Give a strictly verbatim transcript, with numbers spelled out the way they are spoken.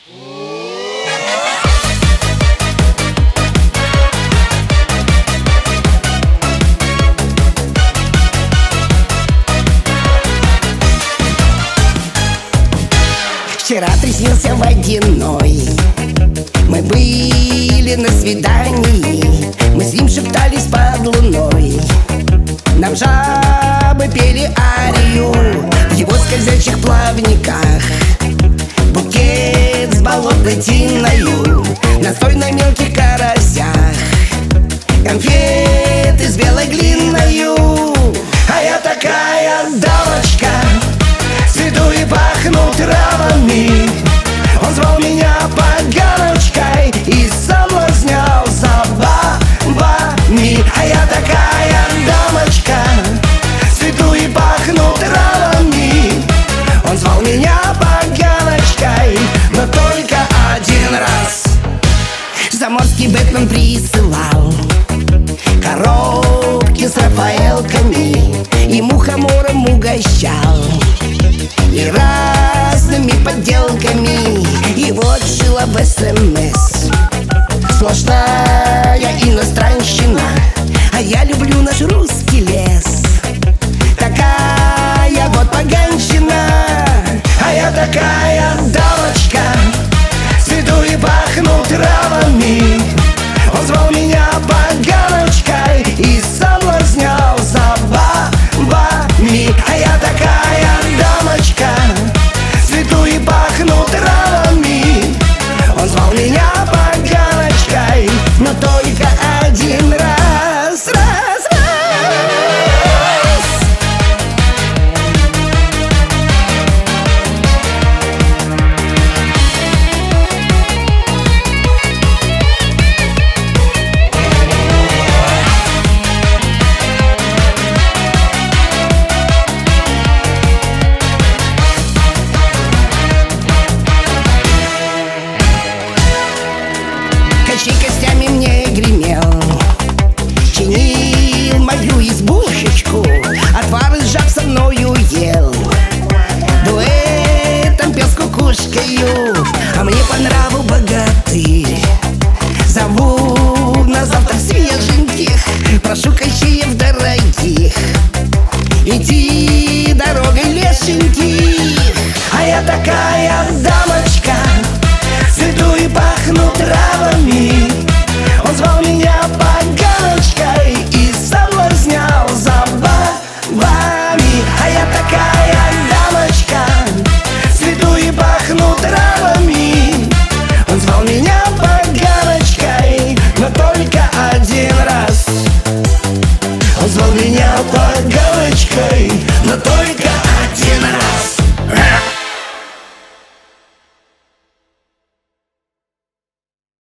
Вчера приснился водяной. Мы были на свидании, мы с ним шептались под луной. Нам жабы пели арию в его скользящих плавниках. Букет с болотной тиною, настой на мелких карасях, конфеты с белой глиною. А я такая дамочка, цвету и пахну травами. Он звал меня поганочкой и соблазнял забавами. А я такая дамочка, цвету и пахну травами. Он звал меня поганочкой, но только один раз. Заморский Бэтмен присылал коробки с рафаэлками и мухомором угощал, и разными подделками. И вот жила в СМС сплошная иностранщина, а я люблю наш русский лес. Такая вот поганщина. А я такая дамочка, цвету и пахну травами. Он звал меня поганочкой и соблазнял забавами. А я такая дамочка, цвету и пахну травами. Он звал меня поганочкой, но только один раз, раз, раз. Качей костями мне гремел, чинил мою избушечку, отвар из жаб со мною ел, дуэтом пел с кукушкою, а мне по нраву богатырь. Зову на завтрак свеженьких, прошу качеев дорогих, иди дорогой лешеньких. А я такая дамочка, цвету и пахну травами. Он звал меня поганочкой и соблазнял забавами. А я такая дамочка, цвету и пахну травами. Он звал меня поганочкой, но только один раз. Он звал меня поганочкой, но только